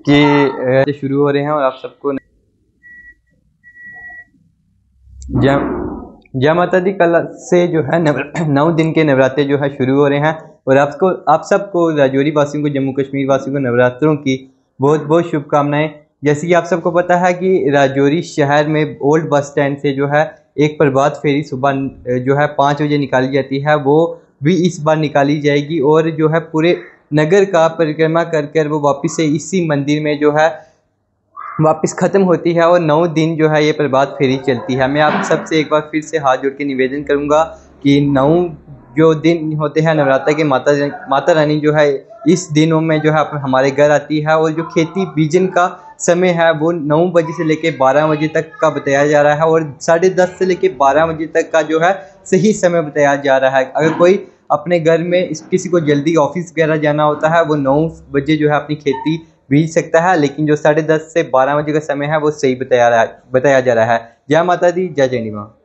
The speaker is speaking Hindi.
कि शुरू हो रहे हैं और आप सबको जय जय माता दी। कल से जो है 9 दिन के नवरात्रे जो है शुरू हो रहे हैं और आप सबको राजौरी वासियों को, जम्मू कश्मीर वासियों को नवरात्रों की बहुत बहुत शुभकामनाएं। जैसे कि आप सबको पता है कि राजौरी शहर में ओल्ड बस स्टैंड से जो है एक प्रभात फेरी सुबह जो है 5 बजे निकाली जाती है, वो भी इस बार निकाली जाएगी और जो है पूरे नगर का परिक्रमा कर कर वो वापस से इसी मंदिर में जो है वापस ख़त्म होती है और 9 दिन जो है ये प्रभात फेरी चलती है। मैं आप सबसे एक बार फिर से हाथ जोड़ के निवेदन करूंगा कि 9 जो दिन होते हैं नवरात्र के, माता रानी जो है इस दिनों में जो है हमारे घर आती है और जो खेती बीजन का समय है वो 9 बजे से लेकर 12 बजे तक का बताया जा रहा है और 10:30 से लेकर 12 बजे तक का जो है सही समय बताया जा रहा है। अगर कोई अपने घर में किसी को जल्दी ऑफिस वगैरह जाना होता है वो 9 बजे जो है अपनी खेती बीज सकता है, लेकिन जो 10:30 से 12 बजे का समय है वो सही बताया जा रहा है। जय माता दी, जय जय माँ।